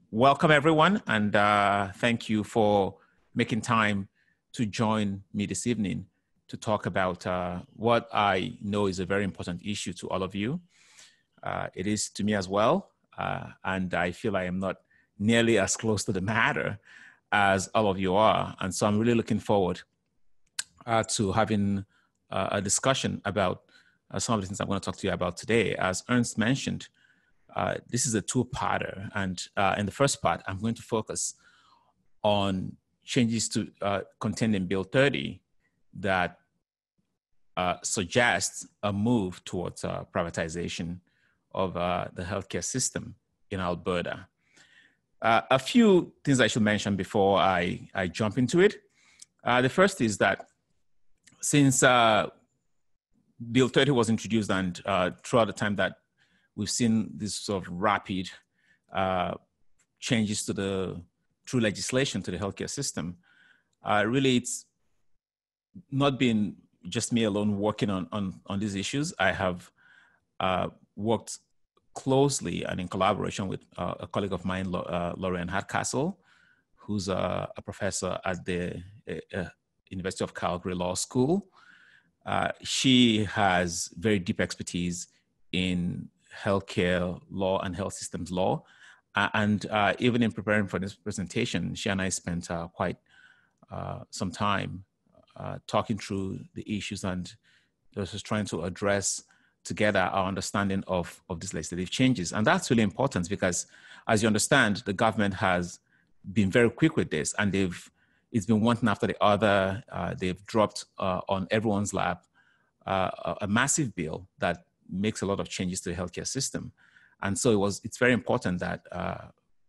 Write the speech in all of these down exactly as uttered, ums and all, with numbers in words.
welcome everyone, and uh, thank you for making time to join me this evening to talk about uh, what I know is a very important issue to all of you. Uh, it is to me as well, uh, and I feel I am not nearly as close to the matter as all of you are. And so I'm really looking forward uh, to having uh, a discussion about uh, some of the things I'm going to talk to you about today. As Ernst mentioned, uh, this is a two-parter, and uh, in the first part, I'm going to focus on changes to uh, contained in Bill thirty that uh, suggests a move towards uh, privatization of uh, the healthcare system in Alberta. Uh, a few things I should mention before I, I jump into it. Uh, the first is that since uh, Bill thirty was introduced and uh, throughout the time that we've seen this sort of rapid uh, changes to the, through legislation to the healthcare system, uh, really it's not been just me alone working on, on, on these issues. I have uh, worked closely and in collaboration with uh, a colleague of mine, uh, Lauren Hardcastle, who's a, a professor at the uh, University of Calgary Law School. Uh, she has very deep expertise in healthcare law and health systems law. Uh, and uh, even in preparing for this presentation, she and I spent uh, quite uh, some time uh, talking through the issues and just trying to address together our understanding of, of these legislative changes. And that's really important because, as you understand, the government has been very quick with this, and they've it's been one thing after the other. Uh, they've dropped uh, on everyone's lap uh, a, a massive bill that makes a lot of changes to the healthcare system. And so it was, it's very important that uh,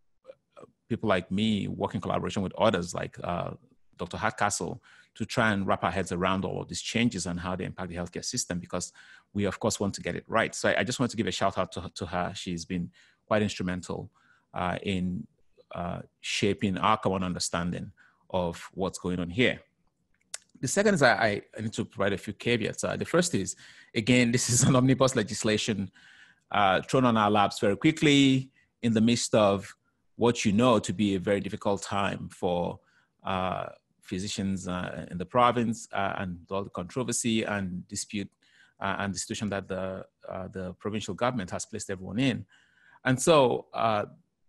people like me work in collaboration with others like uh, Doctor Hardcastle to try and wrap our heads around all of these changes and how they impact the healthcare system, because we of course want to get it right. So I, I just want to give a shout out to, to her. She's been quite instrumental uh, in uh, shaping our common understanding of what's going on here. The second is I, I need to provide a few caveats. Uh, the first is, again, this is an omnibus legislation uh, thrown on our laps very quickly in the midst of what you know to be a very difficult time for uh, physicians uh, in the province uh, and all the controversy and dispute uh, and the situation that the, uh, the provincial government has placed everyone in. And so uh,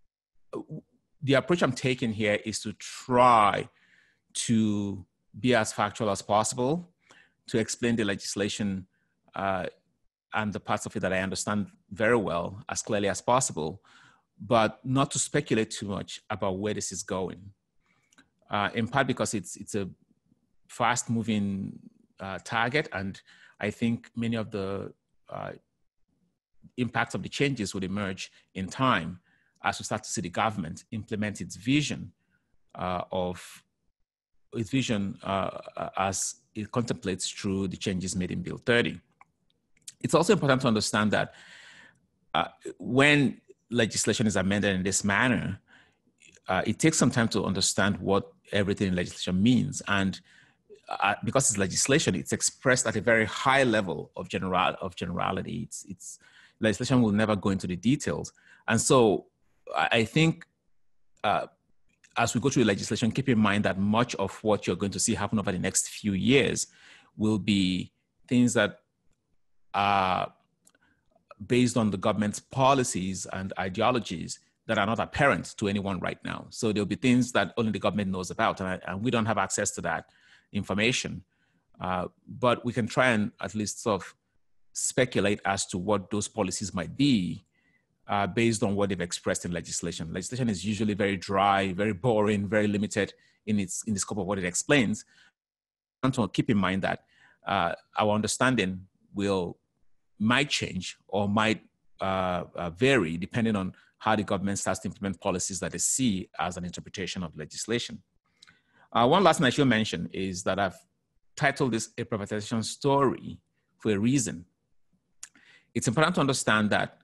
the approach I'm taking here is to try to be as factual as possible, to explain the legislation uh, and the parts of it that I understand very well as clearly as possible, but not to speculate too much about where this is going. Uh, in part because it's, it's a fast-moving uh, target, and I think many of the uh, impacts of the changes would emerge in time as we start to see the government implement its vision uh, of its vision uh, as it contemplates through the changes made in Bill thirty. It's also important to understand that uh, when legislation is amended in this manner, uh, it takes some time to understand what everything in legislation means. And uh, because it's legislation, it's expressed at a very high level of general of generality. It's, it's legislation will never go into the details. And so I think uh, as we go through the legislation, keep in mind that much of what you're going to see happen over the next few years will be things that are based on the government's policies and ideologies that are not apparent to anyone right now. So there'll be things that only the government knows about, and, I, and we don't have access to that information. Uh, but we can try and at least sort of speculate as to what those policies might be Uh, based on what they've expressed in legislation. Legislation is usually very dry, very boring, very limited in its in the scope of what it explains. I want to keep in mind that uh, our understanding will might change or might uh, uh, vary depending on how the government starts to implement policies that they see as an interpretation of legislation. Uh, one last thing I should mention is that I've titled this a privatization story for a reason. It's important to understand that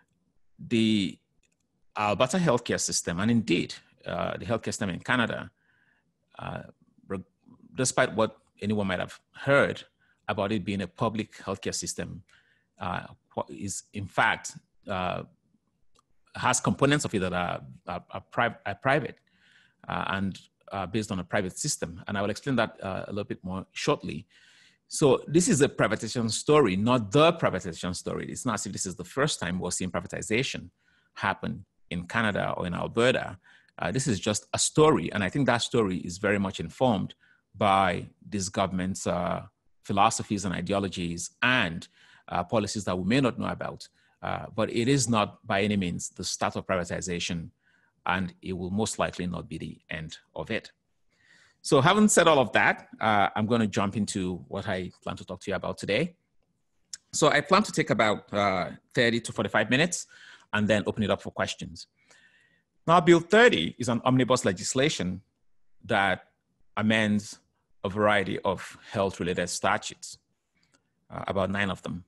the Alberta healthcare system, and indeed uh, the healthcare system in Canada, uh, despite what anyone might have heard about it being a public healthcare system, uh, is in fact uh, has components of it that are, are, are, pri are private uh, and uh, based on a private system. And I will explain that uh, a little bit more shortly. So this is a privatization story, not the privatization story. It's not as if this is the first time we're seeing privatization happen in Canada or in Alberta. Uh, this is just a story. And I think that story is very much informed by this government's uh, philosophies and ideologies and uh, policies that we may not know about. Uh, but it is not by any means the start of privatization, and it will most likely not be the end of it. So having said all of that, uh, I'm going to jump into what I plan to talk to you about today. So I plan to take about uh, thirty to forty-five minutes and then open it up for questions. Now, Bill thirty is an omnibus legislation that amends a variety of health-related statutes, uh, about nine of them.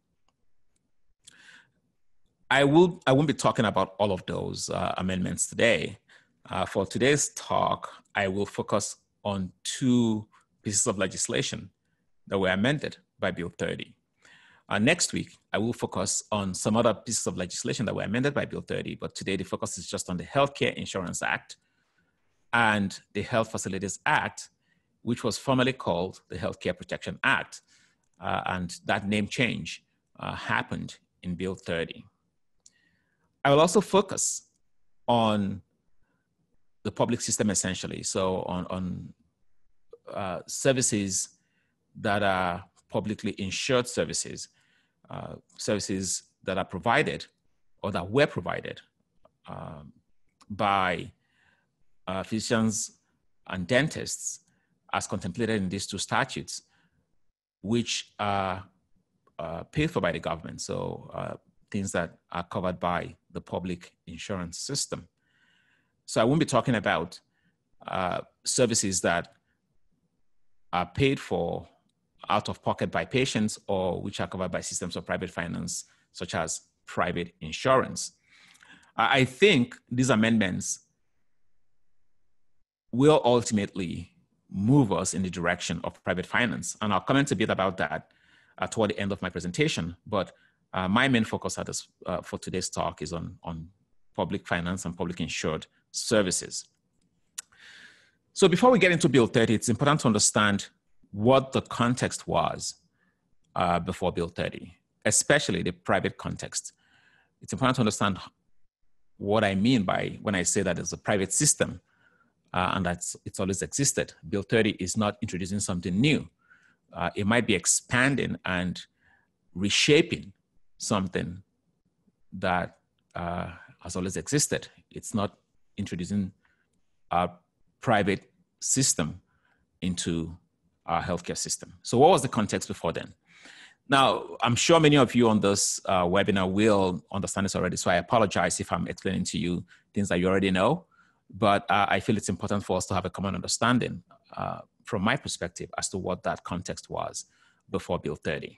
I, will, I won't be talking about all of those uh, amendments today. Uh, for today's talk, I will focus on two pieces of legislation that were amended by Bill thirty. Uh, next week, I will focus on some other pieces of legislation that were amended by Bill thirty, but today the focus is just on the Healthcare Insurance Act and the Health Facilities Act, which was formerly called the Healthcare Protection Act. Uh, and that name change uh, happened in Bill thirty. I will also focus on the public system essentially, so on, on uh, services that are publicly insured services, uh, services that are provided or that were provided um, by uh, physicians and dentists as contemplated in these two statutes, which are uh, paid for by the government. So uh, things that are covered by the public insurance system. So I won't be talking about uh, services that are paid for out of pocket by patients or which are covered by systems of private finance, such as private insurance. I think these amendments will ultimately move us in the direction of private finance. And I'll comment a bit about that uh, toward the end of my presentation. But uh, my main focus at this, uh, for today's talk is on, on public finance and public insured services. So before we get into Bill thirty, it's important to understand what the context was uh, before Bill thirty, especially the private context. It's important to understand what I mean by when I say that it's a private system uh, and that's it's always existed. Bill thirty is not introducing something new. Uh, it might be expanding and reshaping something that uh, has always existed. It's not introducing a private system into our healthcare system. So what was the context before then? Now, I'm sure many of you on this uh, webinar will understand this already, so I apologize if I'm explaining to you things that you already know, but uh, I feel it's important for us to have a common understanding uh, from my perspective as to what that context was before Bill thirty.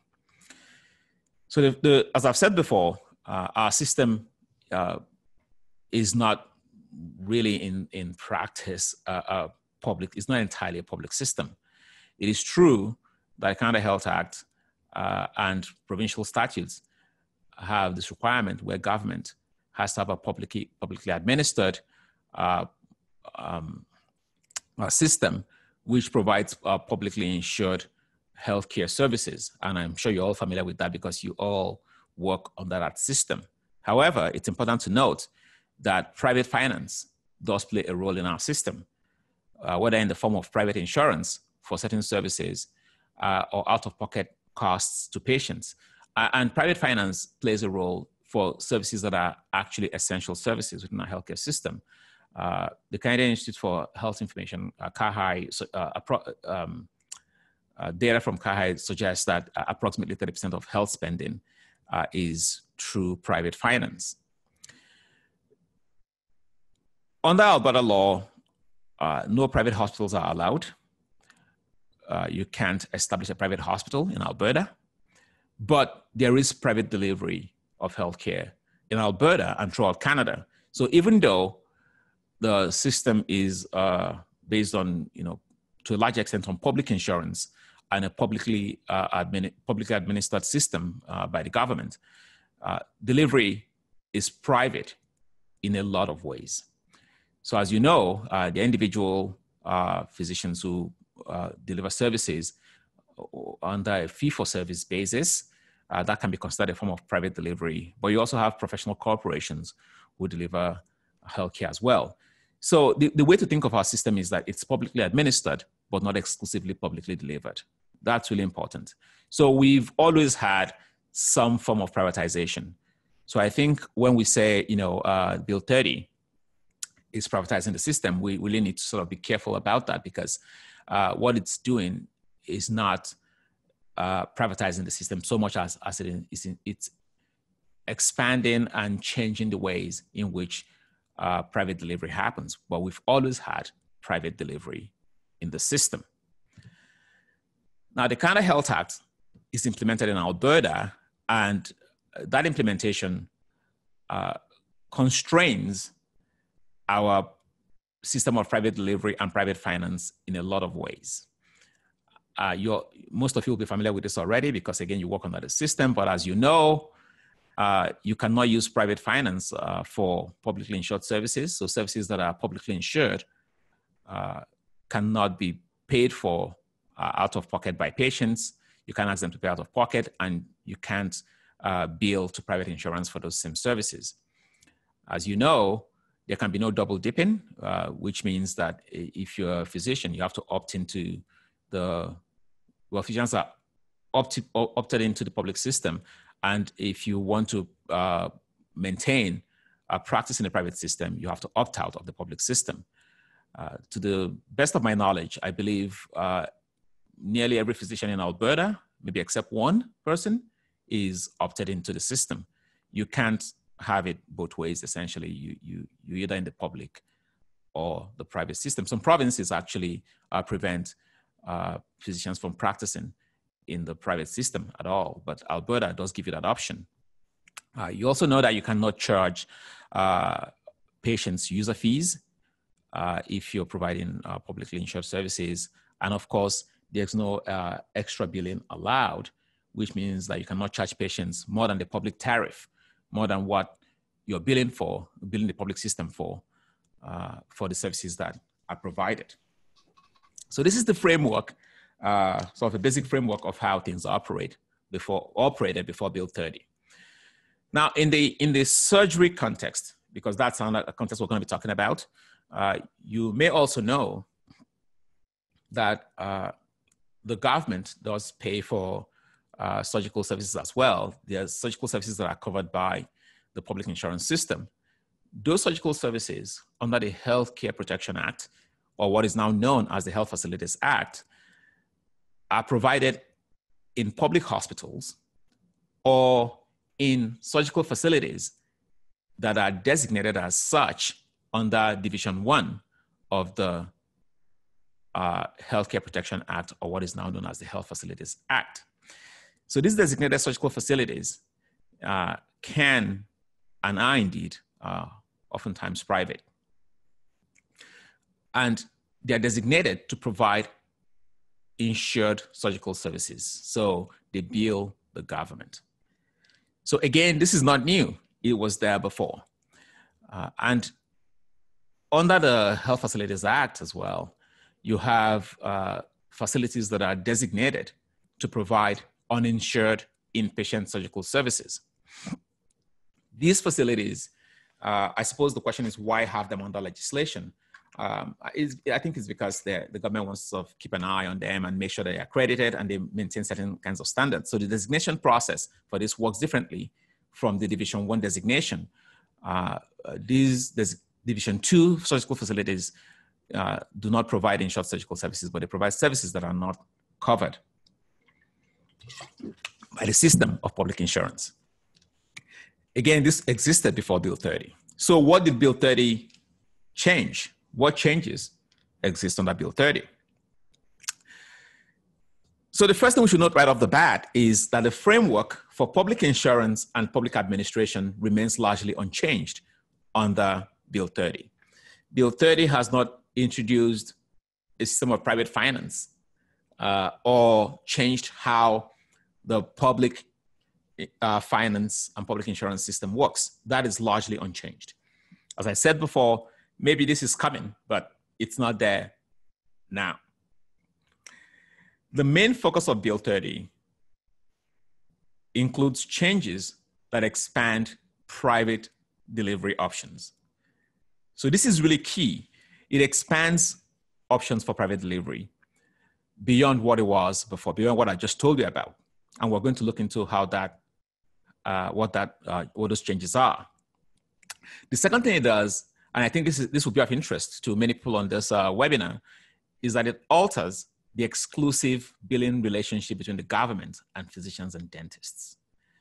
So the, the, as I've said before, uh, our system uh, is not really in, in practice uh, a public, it's not entirely a public system. It is true that the Canada Health Act uh, and provincial statutes have this requirement where government has to have a publicly, publicly administered uh, um, a system which provides uh, publicly insured healthcare services. And I'm sure you're all familiar with that because you all work under that system. However, it's important to note that private finance does play a role in our system, uh, whether in the form of private insurance for certain services uh, or out-of-pocket costs to patients. Uh, and private finance plays a role for services that are actually essential services within our healthcare system. Uh, the Canadian Institute for Health Information, uh, C A H I, uh, um, uh, data from C A H I suggests that uh, approximately thirty percent of health spending uh, is through private finance. Under Alberta law, uh, no private hospitals are allowed. Uh, you can't establish a private hospital in Alberta, but there is private delivery of healthcare in Alberta and throughout Canada. So even though the system is uh, based on, you know, to a large extent on public insurance and a publicly, uh, admin publicly administered system uh, by the government, uh, delivery is private in a lot of ways. So as you know, uh, the individual uh, physicians who uh, deliver services under a fee-for-service basis, uh, that can be considered a form of private delivery. But you also have professional corporations who deliver healthcare as well. So the, the way to think of our system is that it's publicly administered, but not exclusively publicly delivered. That's really important. So we've always had some form of privatization. So I think when we say, you know, uh, Bill thirty is privatizing the system, we really need to sort of be careful about that, because uh, what it's doing is not uh, privatizing the system so much as, as it is in, it's expanding and changing the ways in which uh, private delivery happens. But we've always had private delivery in the system. Now, the Canada Health Act is implemented in Alberta, and that implementation uh, constrains our system of private delivery and private finance in a lot of ways. Uh, you're, most of you will be familiar with this already because, again, you work under the system. But as you know, uh, you cannot use private finance uh, for publicly insured services. So services that are publicly insured uh, cannot be paid for uh, out of pocket by patients. You can't ask them to pay out of pocket, and you can't uh, bill to private insurance for those same services. As you know, there can be no double dipping, uh, which means that if you're a physician, you have to opt into the, well, physicians are opted, opted into the public system. And if you want to uh, maintain a practice in the private system, you have to opt out of the public system. Uh, to the best of my knowledge, I believe uh, nearly every physician in Alberta, maybe except one person, is opted into the system. You can't have it both ways. Essentially, you you you either in the public or the private system. Some provinces actually uh, prevent uh, physicians from practicing in the private system at all, but Alberta does give you that option. Uh, you also know that you cannot charge uh, patients user fees uh, if you're providing uh, publicly insured services, and of course, there's no uh, extra billing allowed, which means that you cannot charge patients more than the public tariff, more than what you're billing for, billing the public system for, uh, for the services that are provided. So this is the framework, uh, sort of a basic framework of how things operate before, operated before Bill thirty. Now, in the, in the surgery context, because that's a context we're going to be talking about, uh, you may also know that uh, the government does pay for uh, surgical services as well. There are surgical services that are covered by the public insurance system. Those surgical services under the Healthcare Protection Act, or what is now known as the Health Facilities Act, are provided in public hospitals or in surgical facilities that are designated as such under Division One of the uh, Healthcare Protection Act, or what is now known as the Health Facilities Act. So these designated surgical facilities uh, can and are indeed uh, oftentimes private. And they're designated to provide insured surgical services. So they bill the government. So again, this is not new. It was there before. Uh, and under the Health Facilities Act as well, you have uh, facilities that are designated to provide uninsured inpatient surgical services. These facilities, uh, I suppose the question is, why have them under legislation? Um, I think it's because the government wants to sort of keep an eye on them and make sure they're accredited and they maintain certain kinds of standards. So the designation process for this works differently from the Division One designation. Uh, these Division Two surgical facilities uh, do not provide insured surgical services, but they provide services that are not covered by the system of public insurance. Again, this existed before Bill thirty. So what did Bill thirty change? What changes exist under Bill thirty? So the first thing we should note right off the bat is that the framework for public insurance and public administration remains largely unchanged under Bill thirty. Bill thirty has not introduced a system of private finance uh, or changed how the public uh, finance and public insurance system works. That is largely unchanged. As I said before, maybe this is coming, but it's not there now. The main focus of Bill thirty includes changes that expand private delivery options. So this is really key. It expands options for private delivery beyond what it was before, beyond what I just told you about. And we're going to look into how that, uh, what that, uh, what those changes are. The second thing it does, and I think this is, this will be of interest to many people on this uh, webinar, is that it alters the exclusive billing relationship between the government and physicians and dentists.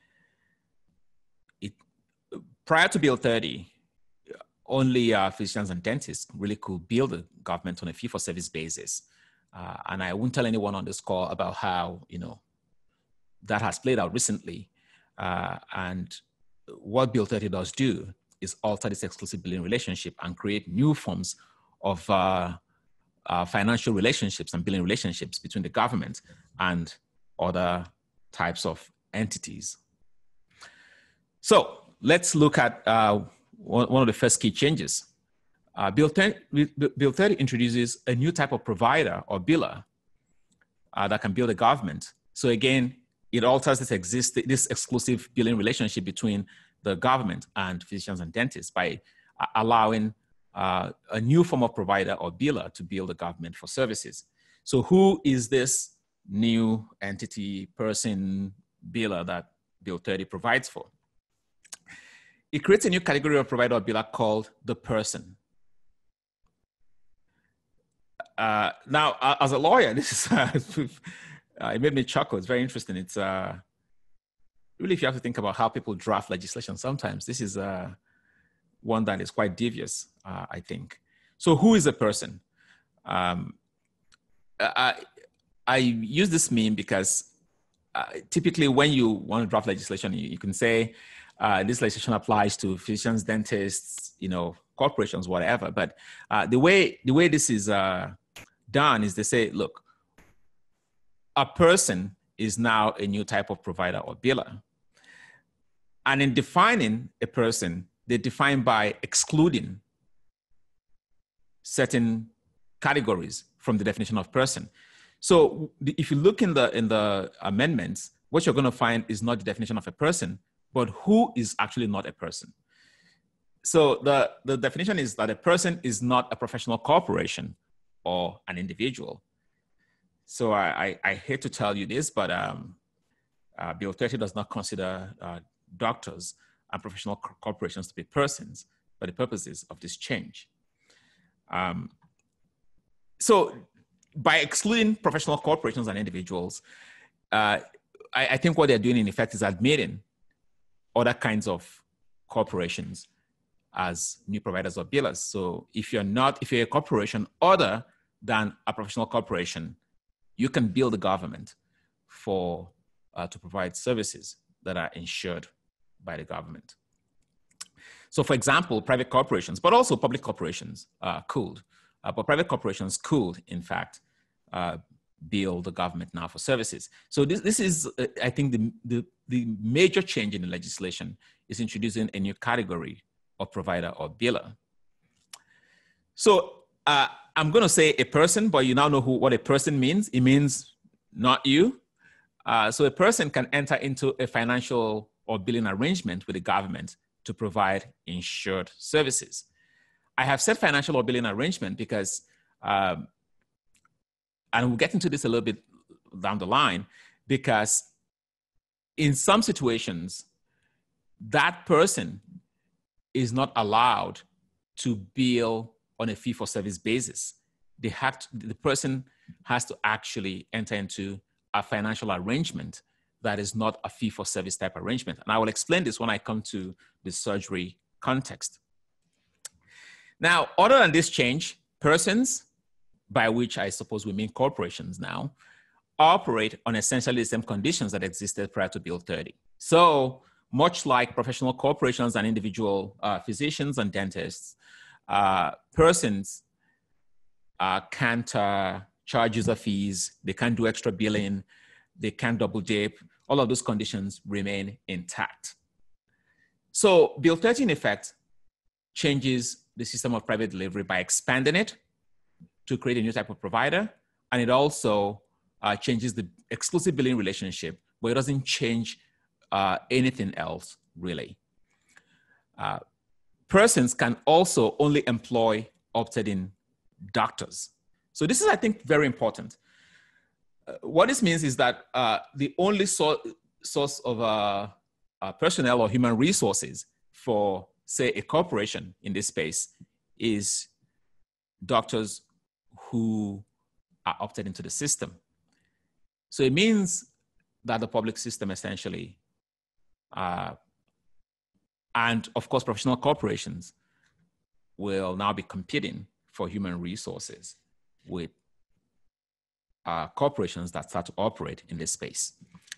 It, prior to Bill thirty, only uh, physicians and dentists really could bill the government on a fee-for-service basis. Uh, and I won't tell anyone on this call about how, you know, that has played out recently. Uh, and what Bill thirty does do is alter this exclusive billing relationship and create new forms of uh, uh, financial relationships and billing relationships between the government and other types of entities. So let's look at uh, one of the first key changes. Uh, Bill thirty introduces a new type of provider or biller uh, that can bill the government. So again, it alters this, exist this exclusive billing relationship between the government and physicians and dentists by uh, allowing uh, a new form of provider or biller to bill the government for services. So who is this new entity, person, biller that Bill thirty provides for? It creates a new category of provider or biller called the person. Uh, now, uh, as a lawyer, this is uh, it made me chuckle. It's very interesting. It's uh, really, if you have to think about how people draft legislation, sometimes this is uh, one that is quite devious, uh, I think. So, who is a person? Um, I I use this meme because uh, typically, when you want to draft legislation, you, you can say uh, this legislation applies to physicians, dentists, you know, corporations, whatever. But uh, the way the way this is uh, done is they say, look, a person is now a new type of provider or biller. And in defining a person, they define by excluding certain categories from the definition of person. So if you look in the, in the amendments, what you're going to find is not the definition of a person, but who is actually not a person. So the, the definition is that a person is not a professional corporation or an individual. So I, I, I hate to tell you this, but um, uh, Bill thirty does not consider uh, doctors and professional co corporations to be persons for the purposes of this change. Um, so by excluding professional corporations and individuals, uh, I, I think what they're doing in effect is admitting other kinds of corporations as new providers or billers. So if you're not, if you're a corporation other than a professional corporation, you can bill the government for, uh, to provide services that are insured by the government. So for example, private corporations, but also public corporations uh, could, uh, but private corporations could, in fact, uh, bill the government now for services. So this, this is, uh, I think, the, the, the major change in the legislation is introducing a new category of provider or biller. So uh, I'm going to say a person, but you now know who, what a person means. It means not you. Uh, so a person can enter into a financial or billing arrangement with the government to provide insured services. I have said financial or billing arrangement because, um, and we'll get into this a little bit down the line, because in some situations, that person is not allowed to bill on a fee-for-service basis. They have to, the person has to actually enter into a financial arrangement that is not a fee-for-service type arrangement. And I will explain this when I come to the surgery context. Now, other than this change, persons, by which I suppose we mean corporations now, operate on essentially the same conditions that existed prior to Bill thirty. So much like professional corporations and individual uh, physicians and dentists, uh, persons uh, can't uh, charge user fees, they can't do extra billing, they can't double dip. All of those conditions remain intact. So Bill thirty, in effect, changes the system of private delivery by expanding it to create a new type of provider. And it also uh, changes the exclusive billing relationship, but it doesn't change uh, anything else, really. Uh, persons can also only employ opted-in doctors. So this is, I think, very important. Uh, what this means is that uh, the only so source of uh, uh, personnel or human resources for, say, a corporation in this space is doctors who are opted into the system. So it means that the public system essentially, uh, and of course professional corporations, will now be competing for human resources with uh, corporations that start to operate in this space.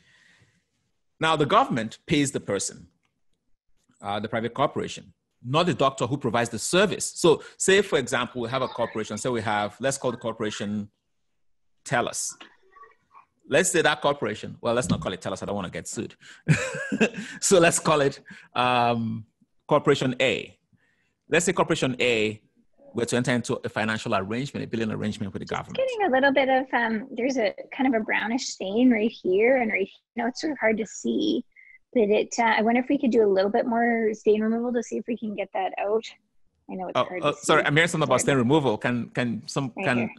Now the government pays the person, uh, the private corporation, not the doctor who provides the service. So say, for example, we have a corporation, so we have, let's call the corporation TELUS. Let's say that corporation, well, let's not call it TELUS, I don't want to get sued. So let's call it um, Corporation A. Let's say Corporation A were to enter into a financial arrangement, a billing arrangement with the Just government. getting a little bit of, um, there's a kind of a brownish stain right here, and right, you know, it's sort of hard to see, but it, uh, I wonder if we could do a little bit more stain removal to see if we can get that out. I know it's oh, hard oh, to see. Sorry, I'm hearing something about stain removal. Can, can some, right can, here.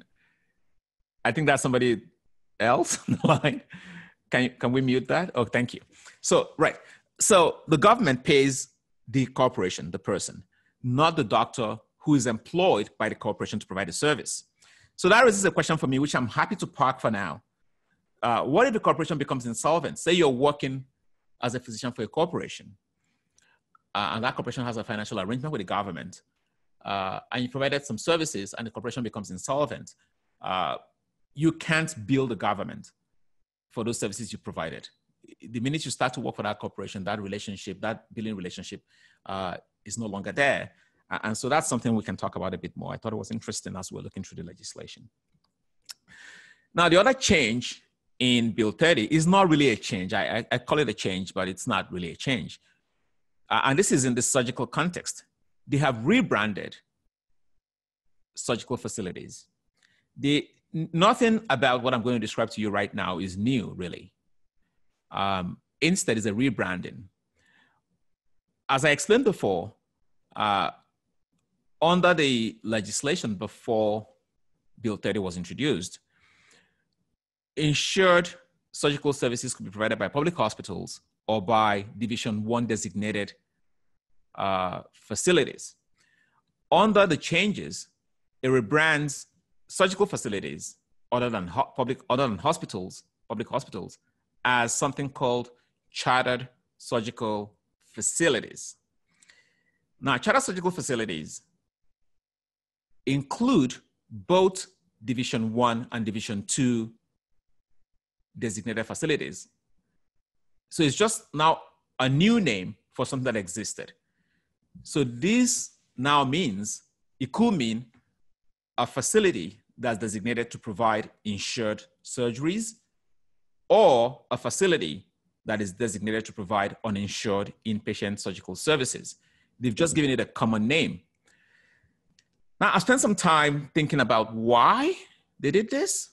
I think that's somebody else on the line. Can, can we mute that? Oh, thank you. So, right. So the government pays the corporation, the person, not the doctor who is employed by the corporation to provide a service. So that raises a question for me, which I'm happy to park for now. Uh, what if the corporation becomes insolvent? Say you're working as a physician for a corporation, uh, and that corporation has a financial arrangement with the government, uh, and you provided some services and the corporation becomes insolvent. Uh, you can't bill the government for those services you provided. The minute you start to work for that corporation, that relationship, that billing relationship uh, is no longer there. And so that's something we can talk about a bit more. I thought it was interesting as we're looking through the legislation. Now, the other change in Bill thirty is not really a change. I, I, I call it a change, but it's not really a change. Uh, and this is in the surgical context. They have rebranded surgical facilities. The, nothing about what I'm going to describe to you right now is new, really. Um, instead, it's a rebranding. As I explained before, uh, under the legislation before Bill thirty was introduced, insured surgical services could be provided by public hospitals or by Division one designated uh, facilities. Under the changes, it rebrands surgical facilities other than ho- public, other than hospitals, public hospitals, as something called chartered surgical facilities. Now, chartered surgical facilities include both Division one and Division two designated facilities. So it's just now a new name for something that existed. So this now means, it could mean a facility that's designated to provide insured surgeries, or a facility that is designated to provide uninsured inpatient surgical services. They've just given it a common name. Now, I spent some time thinking about why they did this.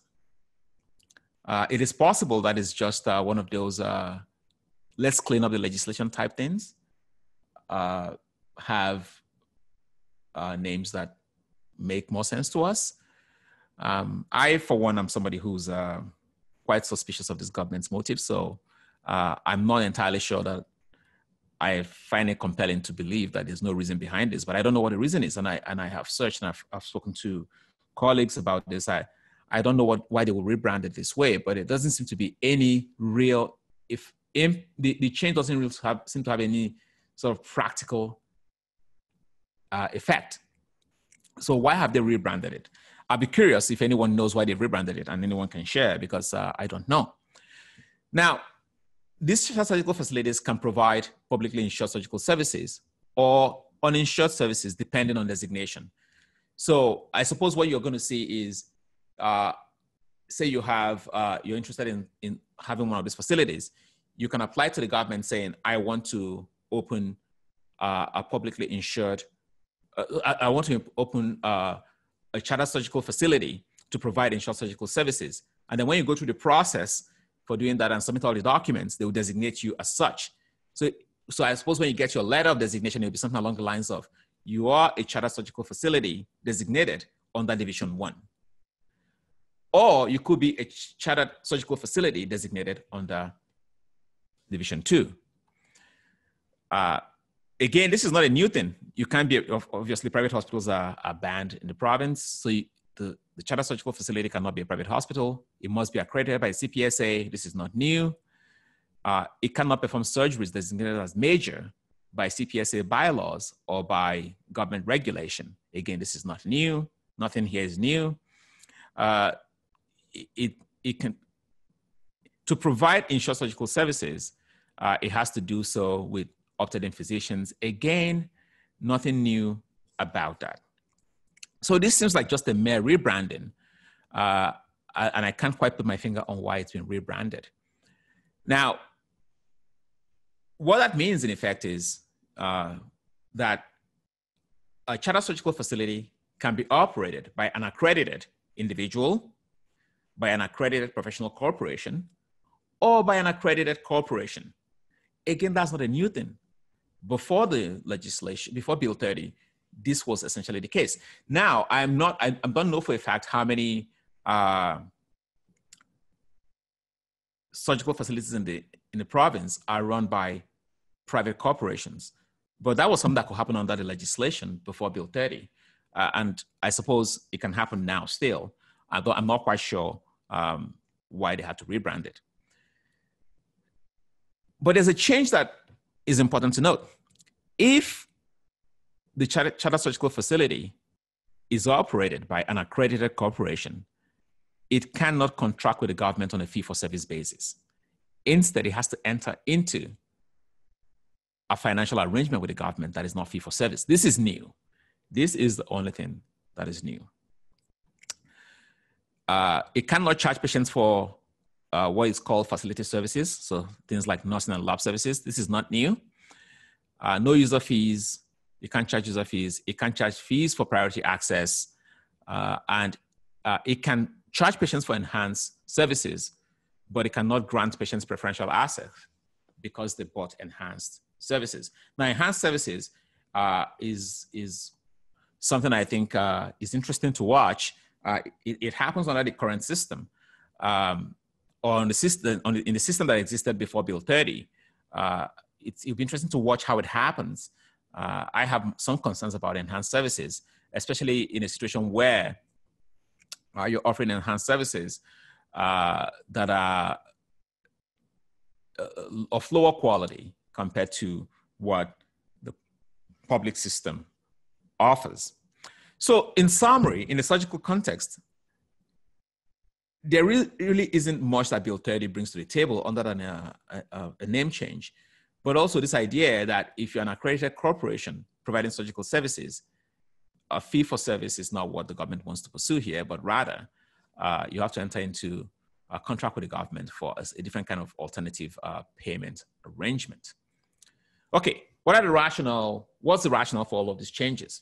Uh, it is possible that it's just uh, one of those uh, let's clean up the legislation type things, uh, have uh, names that make more sense to us. Um, I, for one, I'm somebody who's uh, quite suspicious of this government's motives, so uh, I'm not entirely sure that I find it compelling to believe that there's no reason behind this, but I don't know what the reason is. And I, and I have searched and I've, I've spoken to colleagues about this. I, I don't know what, why they will rebrand it this way, but it doesn't seem to be any real, if, if the, the change doesn't really have, seem to have any sort of practical uh, effect. So why have they rebranded it? I'll be curious if anyone knows why they've rebranded it and anyone can share, because uh, I don't know. Now, these surgical facilities can provide publicly insured surgical services or uninsured services depending on designation. So I suppose what you're going to see is, uh, say you have, uh, you're interested in, in having one of these facilities, you can apply to the government saying, I want to open uh, a publicly insured uh, I, I want to open uh, a chartered surgical facility to provide insured surgical services. And then when you go through the process for doing that and submit all the documents, they will designate you as such. So, so I suppose when you get your letter of designation, it'll be something along the lines of, you are a chartered surgical facility designated under Division One. Or you could be a chartered surgical facility designated under Division Two. Uh, again, this is not a new thing. You can't be, obviously private hospitals are, are banned in the province. So you, the, the chartered surgical facility cannot be a private hospital. It must be accredited by C P S A. This is not new. Uh, it cannot perform surgeries designated as major by C P S A bylaws or by government regulation. Again, this is not new. Nothing here is new. Uh, it, it can, to provide insured surgical services, uh, it has to do so with opted-in physicians. Again, nothing new about that. So this seems like just a mere rebranding, uh, and I can't quite put my finger on why it's been rebranded. Now, what that means in effect is uh, that a chartered surgical facility can be operated by an accredited individual, by an accredited professional corporation, or by an accredited corporation. Again, that's not a new thing. Before the legislation, before Bill thirty, this was essentially the case. Now, I'm not, I, I don't know for a fact how many uh, surgical facilities in the, in the province are run by private corporations, but that was something that could happen under the legislation before Bill thirty. Uh, and I suppose it can happen now still, although I'm not quite sure um, why they had to rebrand it. But there's a change that is important to note. If the chartered, chartered surgical facility is operated by an accredited corporation, it cannot contract with the government on a fee-for-service basis. Instead, it has to enter into a financial arrangement with the government that is not fee-for-service. This is new. This is the only thing that is new. Uh, it cannot charge patients for uh, what is called facility services, so things like nursing and lab services. This is not new. Uh, no user fees. You can't charge user fees. It can't charge fees for priority access. Uh, and uh, it can charge patients for enhanced services, but it cannot grant patients preferential access because they bought enhanced services. Now, enhanced services uh, is, is something I think uh, is interesting to watch. Uh, it, it happens under the current system. Um, on the system on the, in the system that existed before Bill thirty, uh, it's, it'll be interesting to watch how it happens. Uh, I have some concerns about enhanced services, especially in a situation where uh, you're offering enhanced services uh, that are uh, of lower quality compared to what the public system offers. So in summary, in the surgical context, there really, really isn't much that Bill thirty brings to the table other than a, a, a name change, but also this idea that if you're an accredited corporation providing surgical services, a fee for service is not what the government wants to pursue here, but rather uh, you have to enter into a contract with the government for a, a different kind of alternative uh, payment arrangement. Okay, what are the rationale? What's the rationale for all of these changes?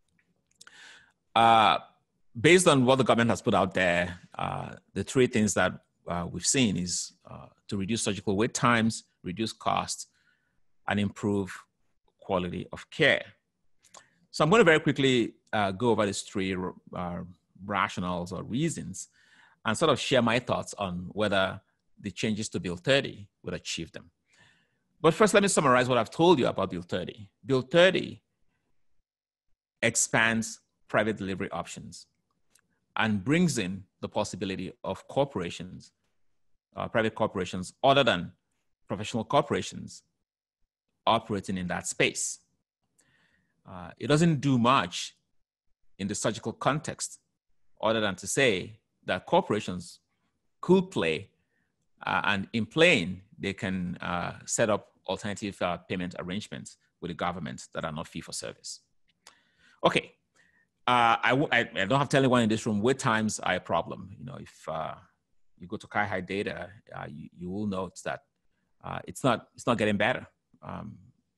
Uh, based on what the government has put out there, uh, the three things that uh, we've seen is uh, to reduce surgical wait times, reduce costs, and improve quality of care. So I'm going to very quickly uh, go over these three uh, rationales or reasons and sort of share my thoughts on whether the changes to Bill thirty would achieve them. But first, let me summarize what I've told you about Bill thirty. Bill thirty expands private delivery options and brings in the possibility of corporations, uh, private corporations other than professional corporations operating in that space. Uh, it doesn't do much in the surgical context other than to say that corporations could play uh, and in playing, they can uh, set up alternative uh, payment arrangements with the government that are not fee for service. Okay. Uh, I, I, I don't have to tell anyone in this room, wait times are a problem. You know, if uh, you go to Kai data, uh, you, you will note that uh, it's not it's not getting better. Um,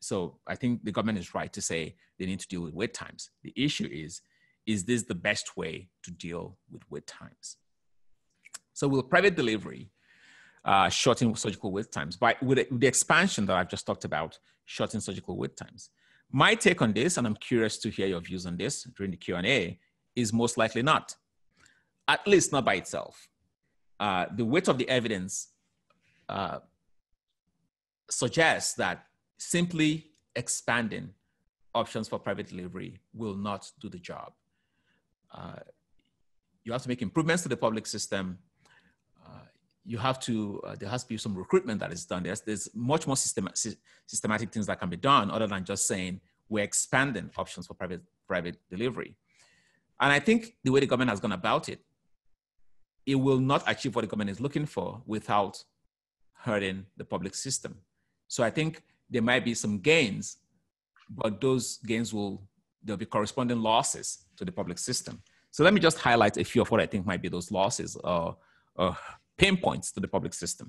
so I think the government is right to say they need to deal with wait times. The issue is, is this the best way to deal with wait times? So will private delivery uh, shorten surgical wait times? By, with, the, with the expansion that I've just talked about, shorten surgical wait times. My take on this, and I'm curious to hear your views on this during the Q and A, is most likely not, at least not by itself. Uh, the weight of the evidence uh, suggests that simply expanding options for private delivery will not do the job. Uh, you have to make improvements to the public system. Uh, you have to, uh, there has to be some recruitment that is done. There's, there's much more system, systematic things that can be done other than just saying we're expanding options for private, private delivery. And I think the way the government has gone about it, it will not achieve what the government is looking for without hurting the public system. So I think there might be some gains, but those gains will, there'll be corresponding losses to the public system. So let me just highlight a few of what I think might be those losses or, or pain points to the public system.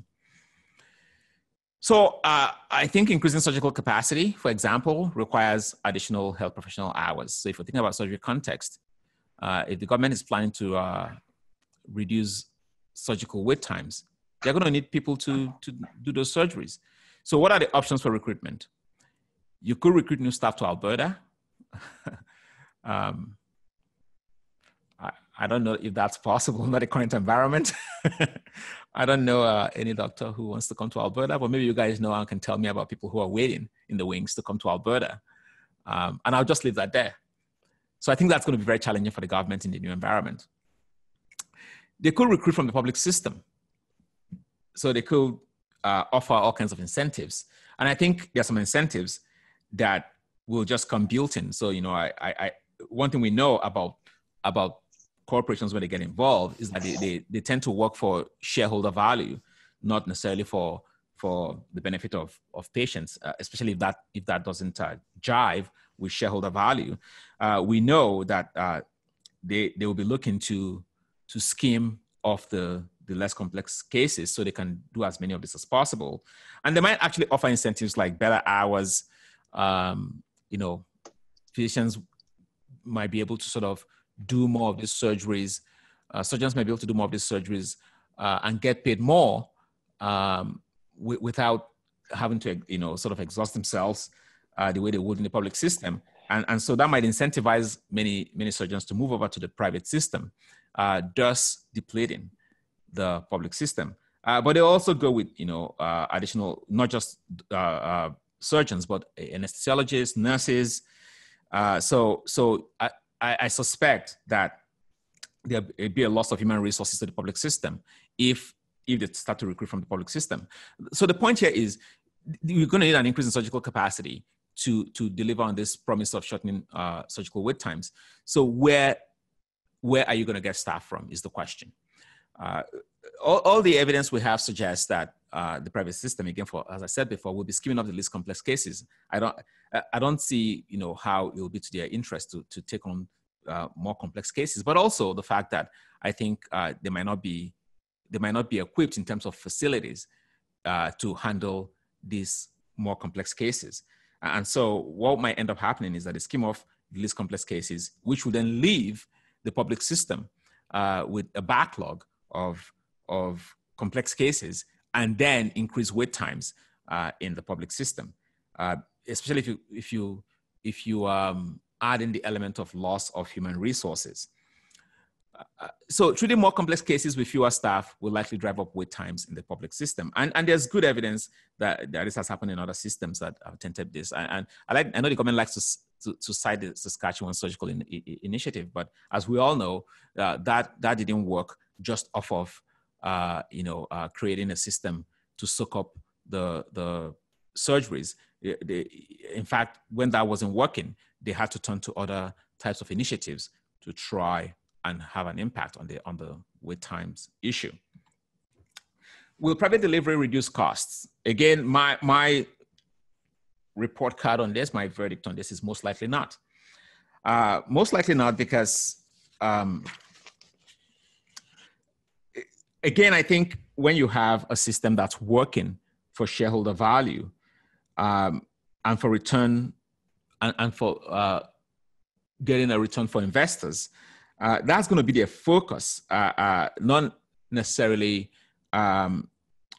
So uh, I think increasing surgical capacity, for example, requires additional health professional hours. So if we're thinking about surgery context, uh, if the government is planning to uh, reduce surgical wait times, they're going to need people to, to do those surgeries. So what are the options for recruitment? You could recruit new staff to Alberta. um, I, I don't know if that's possible in the current environment. I don't know uh, any doctor who wants to come to Alberta, but maybe you guys know and can tell me about people who are waiting in the wings to come to Alberta. Um, and I'll just leave that there. So I think that's going to be very challenging for the government in the new environment. They could recruit from the public system. So they could uh, offer all kinds of incentives. And I think there are some incentives that will just come built in. So, you know, I, I, I one thing we know about, about corporations when they get involved is that they, they, they tend to work for shareholder value, not necessarily for, for the benefit of, of patients, uh, especially if that, if that doesn't uh, jive with shareholder value. Uh, we know that uh, they, they will be looking to, to skim off the, the less complex cases so they can do as many of this as possible. And they might actually offer incentives like better hours. Um, you know, physicians might be able to sort of do more of these surgeries. Uh, surgeons might be able to do more of these surgeries uh, and get paid more um, w- without having to, you know, sort of exhaust themselves uh, the way they would in the public system. And, and so that might incentivize many, many surgeons to move over to the private system, uh, thus depleting the public system. Uh, but they also go with, you know, uh, additional, not just uh, uh, surgeons, but anesthesiologists, nurses. Uh, so so I, I, I suspect that there'll be a loss of human resources to the public system if, if they start to recruit from the public system. So the point here is we're going to need an increase in surgical capacity to, to deliver on this promise of shortening uh, surgical wait times. So where, where are you going to get staff from is the question. Uh, all, all the evidence we have suggests that uh, the private system, again, for as I said before, will be skimming off the least complex cases. I don't, I don't see, you know, how it will be to their interest to, to take on uh, more complex cases, but also the fact that I think uh, they might not be, they might not be equipped in terms of facilities uh, to handle these more complex cases. And so what might end up happening is that they skim off the least complex cases, which will then leave the public system uh, with a backlog of, of complex cases and then increase wait times uh, in the public system, uh, especially if you, if you, if you um, add in the element of loss of human resources. Uh, so treating more complex cases with fewer staff will likely drive up wait times in the public system. And, and there's good evidence that, that this has happened in other systems that have attempted this. And, and I, like, I know the government likes to, to, to cite the Saskatchewan Surgical in, I, Initiative, but as we all know, uh, that, that didn't work just off of uh, you know, uh, creating a system to soak up the, the surgeries. They, they, in fact, when that wasn't working, they had to turn to other types of initiatives to try and have an impact on the, on the wait times issue. Will private delivery reduce costs? Again, my, my report card on this, my verdict on this is most likely not. Uh, most likely not because, um, again, I think when you have a system that's working for shareholder value, um, and for return and, and for uh, getting a return for investors. Uh, that's going to be their focus, uh, uh, not necessarily um,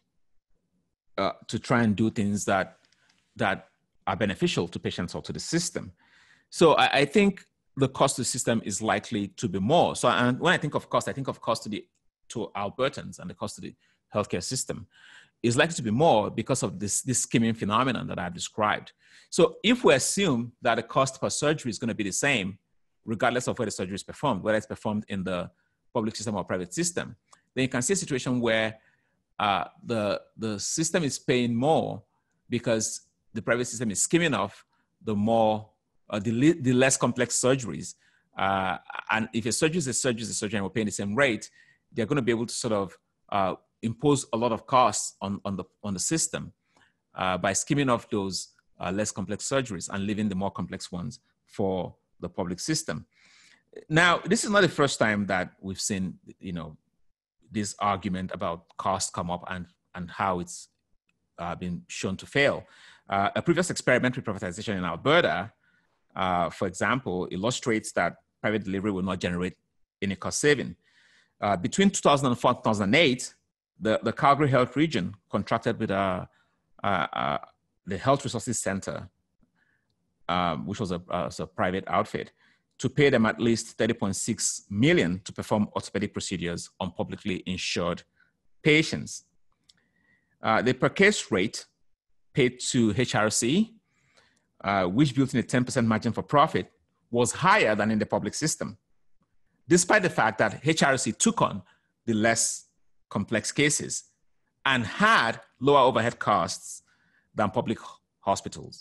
uh, to try and do things that that are beneficial to patients or to the system. So I, I think the cost to the system is likely to be more. So and when I think of cost, I think of cost to the to Albertans, and the cost to the healthcare system is likely to be more because of this, this skimming phenomenon that I've described. So if we assume that the cost per surgery is going to be the same, regardless of where the surgery is performed, whether it's performed in the public system or private system, then you can see a situation where uh, the, the system is paying more because the private system is skimming off the more, uh, the, the less complex surgeries. Uh, and if a surgery is a surgery is a surgery and we're paying the same rate, they're going to be able to sort of uh, impose a lot of costs on, on, the, on the system uh, by skimming off those uh, less complex surgeries and leaving the more complex ones for the public system. Now, this is not the first time that we've seen, you know, this argument about cost come up and, and how it's uh, been shown to fail. Uh, a previous experiment with privatization in Alberta, uh, for example, illustrates that private delivery will not generate any cost saving. Uh, between two thousand four and two thousand eight, the, the Calgary Health Region contracted with uh, uh, uh, the Health Resources Center, um, which was a, uh, a private outfit, to pay them at least thirty point six million dollars to perform orthopedic procedures on publicly insured patients. Uh, the per case rate paid to H R C, uh, which built in a ten percent margin for profit, was higher than in the public system, despite the fact that H R C took on the less complex cases and had lower overhead costs than public hospitals.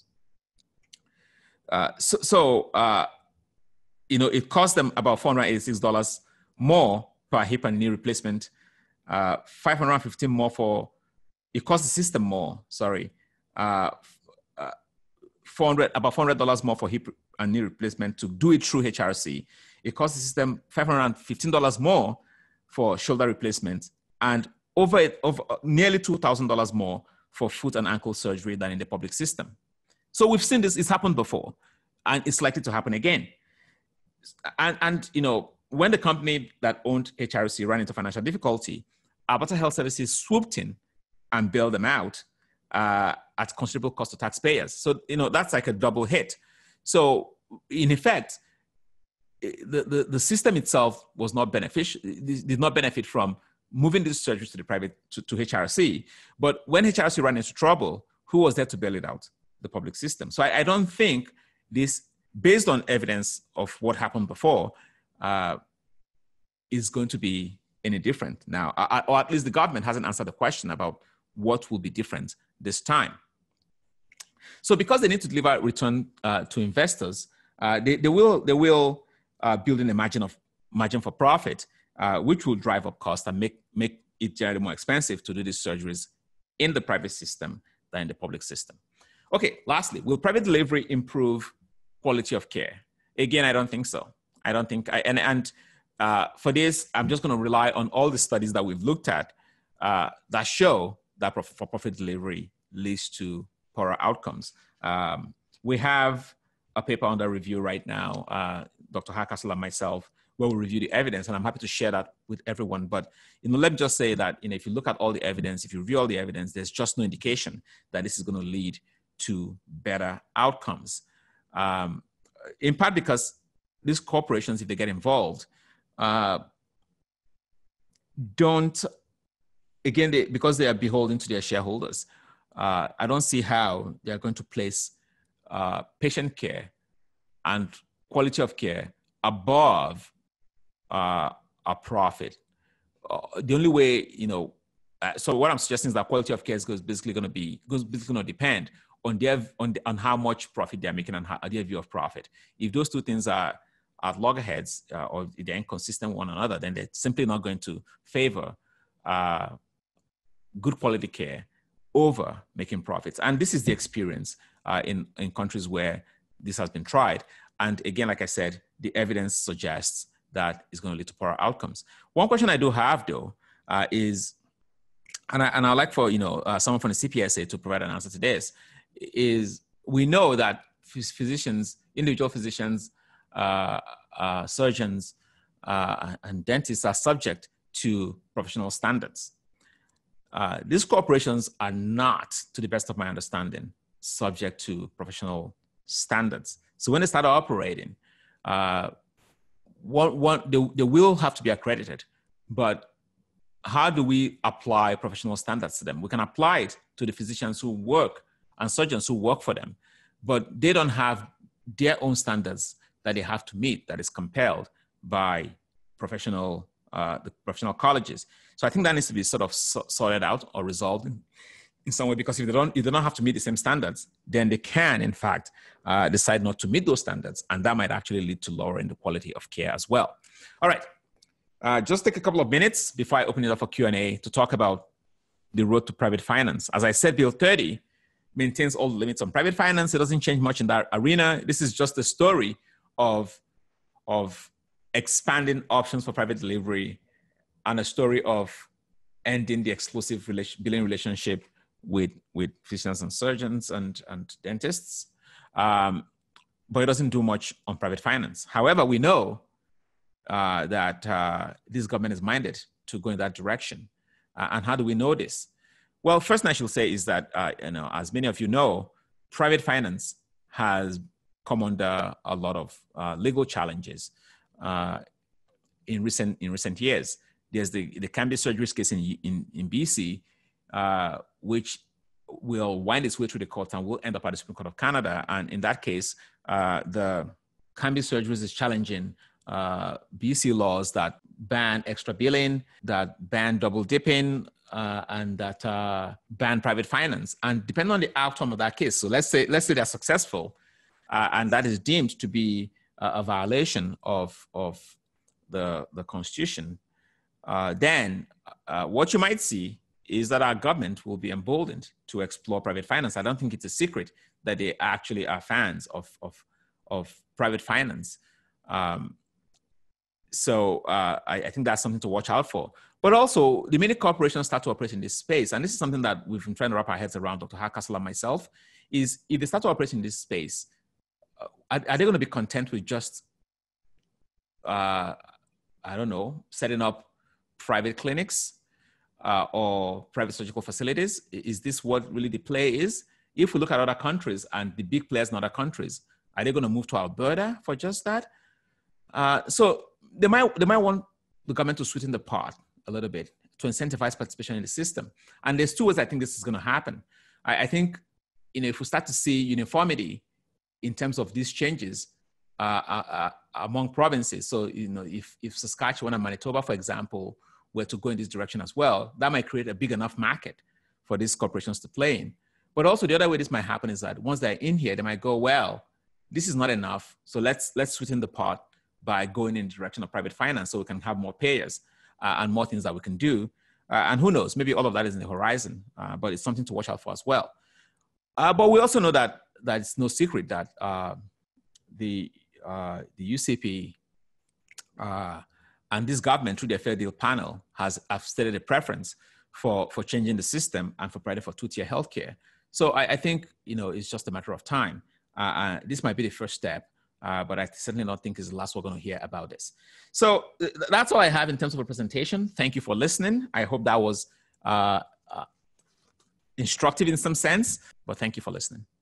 Uh, so, so uh, you know, it cost them about four hundred eighty-six dollars more per hip and knee replacement, uh, five hundred fifteen dollars more for, it cost the system more, sorry, uh, uh, four hundred, about four hundred dollars more for hip and knee replacement to do it through H R C. It cost the system five hundred fifteen dollars more for shoulder replacement and over, it, over nearly two thousand dollars more for foot and ankle surgery than in the public system. So we've seen this, it's happened before, and it's likely to happen again. And, and you know, when the company that owned H R C ran into financial difficulty, Alberta Health Services swooped in and bailed them out uh, at considerable cost to taxpayers. So, you know, that's like a double hit. So in effect, the, the, the system itself was not beneficial, did not benefit from moving these surgeries to the private, to, to H R C. But when H R C ran into trouble, who was there to bail it out? The public system. So I, I don't think this, based on evidence of what happened before, uh, is going to be any different now, uh, or at least the government hasn't answered the question about what will be different this time. So because they need to deliver return uh, to investors, uh, they, they will, they will uh, build in a margin of margin for profit, uh, which will drive up costs and make, make it generally more expensive to do these surgeries in the private system than in the public system. Okay, lastly, will private delivery improve quality of care? Again, I don't think so. I don't think, I, and, and uh, for this, I'm just gonna rely on all the studies that we've looked at uh, that show that for-profit delivery leads to poorer outcomes. Um, we have a paper under review right now, uh, Doctor Hardcastle and myself, where we review the evidence, and I'm happy to share that with everyone. But you know, let me just say that you know, if you look at all the evidence, if you review all the evidence, there's just no indication that this is going to lead to better outcomes. Um, in part because these corporations, if they get involved, uh, don't, again, they, because they are beholden to their shareholders, uh, I don't see how they are going to place uh, patient care and quality of care above uh, a profit. Uh, the only way, you know, uh, so what I'm suggesting is that quality of care is basically going to be, goes basically going to depend on their, on, the, on how much profit they're making and how, their view of profit. If those two things are at loggerheads uh, or they're inconsistent with one another, then they're simply not going to favor uh, good quality care over making profits. And this is the experience uh, in, in countries where this has been tried. And again, like I said, the evidence suggests that it's going to lead to poorer outcomes. One question I do have, though, uh, is, and, I, and I'd like for you know uh, someone from the C P S A to provide an answer to this, is we know that physicians, individual physicians, uh, uh, surgeons, uh, and dentists are subject to professional standards. Uh, these corporations are not, to the best of my understanding, subject to professional standards. So when they start operating, uh, one, one, they, they will have to be accredited, but how do we apply professional standards to them? We can apply it to the physicians who work and surgeons who work for them, but they don't have their own standards that they have to meet that is compelled by professional, uh, the professional colleges. So I think that needs to be sort of so sorted out or resolved in, in some way, because if they don't, if they don't have to meet the same standards, then they can, in fact, uh, decide not to meet those standards, and that might actually lead to lowering the quality of care as well. All right. Uh, just take a couple of minutes before I open it up for Q and A to talk about the road to private finance. As I said, Bill thirty maintains all the limits on private finance. It doesn't change much in that arena. This is just a story of, of expanding options for private delivery and a story of ending the exclusive relation, billing relationship with, with physicians and surgeons and, and dentists. Um, but it doesn't do much on private finance. However, we know Uh, that uh, this government is minded to go in that direction. Uh, and how do we know this? Well, first thing I should say is that, uh, you know, as many of you know, private finance has come under a lot of uh, legal challenges uh, in recent in recent years. There's the, the Cambridge surgeries case in, in, in B C, uh, which will wind its way through the courts and will end up at the Supreme Court of Canada. And in that case, uh, the Cambridge surgeries is challenging Uh, B C laws that ban extra billing, that ban double dipping, uh, and that uh, ban private finance. And depending on the outcome of that case, so let's say let's say they're successful, uh, and that is deemed to be a, a violation of of the the Constitution, uh, then uh, what you might see is that our government will be emboldened to explore private finance. I don't think it's a secret that they actually are fans of of of private finance. Um, So uh, I, I think that's something to watch out for. But also, the minute corporations start to operate in this space, and this is something that we've been trying to wrap our heads around, Doctor Hardcastle and myself, is if they start to operate in this space, uh, are, are they going to be content with just, uh, I don't know, setting up private clinics uh, or private surgical facilities? Is this what really the play is? If we look at other countries and the big players in other countries, are they going to move to Alberta for just that? Uh, so they might, they might want the government to sweeten the pot a little bit to incentivize participation in the system. And there's two ways I think this is going to happen. I, I think, you know, if we start to see uniformity in terms of these changes uh, uh, among provinces, so, you know, if, if Saskatchewan and Manitoba, for example, were to go in this direction as well, that might create a big enough market for these corporations to play in. But also the other way this might happen is that once they're in here, they might go, well, this is not enough, so let's, let's sweeten the pot by going in the direction of private finance so we can have more payers uh, and more things that we can do. Uh, and who knows, maybe all of that is in the horizon, uh, but it's something to watch out for as well. Uh, but we also know that, that it's no secret that uh, the, uh, the U C P uh, and this government through their Fair Deal panel has have stated a preference for, for changing the system and for providing for two-tier healthcare. So I, I think, you know, it's just a matter of time. Uh, uh, this might be the first step. Uh, but I certainly don't think is the last we're going to hear about this. So th that's all I have in terms of a presentation. Thank you for listening. I hope that was uh, uh, instructive in some sense, but thank you for listening.